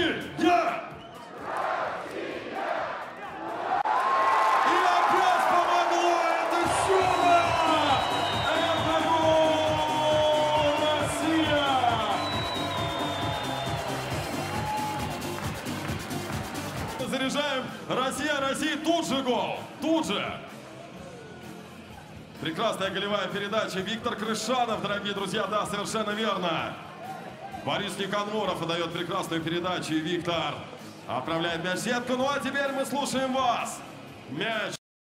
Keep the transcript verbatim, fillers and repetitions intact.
Россия! И опять помогло это чудо! Это гол! Россия! Заряжаем. Россия, Россия. Тут же гол. Тут же. Прекрасная голевая передача. Виктор Крышанов, дорогие друзья. Да, совершенно верно. Борис Никаноров отдает прекрасную передачу. И Виктор отправляет мяч в сетку. Ну а теперь мы слушаем вас. Мяч.